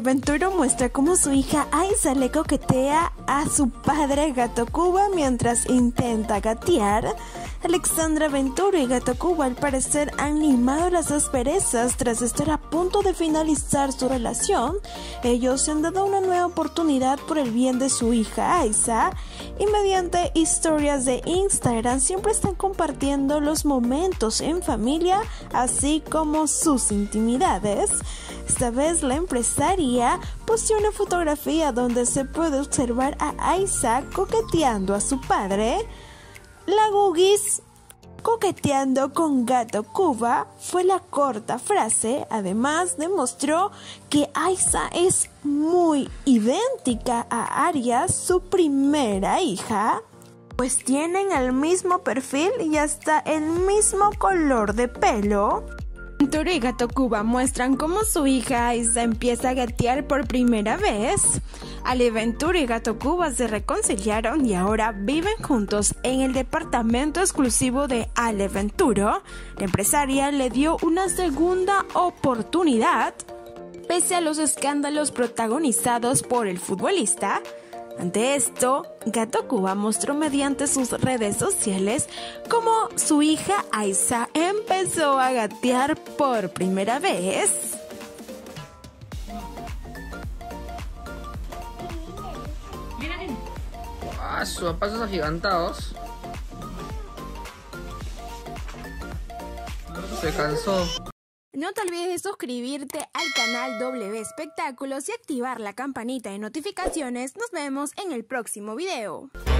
Venturo muestra cómo su hija Aiza le coquetea a su padre Gato Cuba mientras intenta gatear. Alexandra Venturo y Gato Cuba al parecer han limado las asperezas tras estar a punto de finalizar su relación. Ellos se han dado una nueva oportunidad por el bien de su hija Aiza y mediante historias de Instagram siempre están compartiendo los momentos en familia así como sus intimidades. Esta vez la empresaria posteó una fotografía donde se puede observar a Aiza coqueteando a su padre. La Gugis coqueteando con Gato Cuba fue la corta frase. Además demostró que Aiza es muy idéntica a Aria, su primera hija, pues tienen el mismo perfil y hasta el mismo color de pelo. Venturo y Gato Cuba muestran cómo su hija Aiza empieza a gatear por primera vez. Ale Venturo y Gato Cuba se reconciliaron y ahora viven juntos en el departamento exclusivo de Ale Venturo. La empresaria le dio una segunda oportunidad, pese a los escándalos protagonizados por el futbolista. Ante esto, Gato Cuba mostró mediante sus redes sociales cómo su hija Aiza empezó a gatear por primera vez. A pasos agigantados. Se cansó. No te olvides de suscribirte al canal W Espectáculos y activar la campanita de notificaciones. Nos vemos en el próximo video.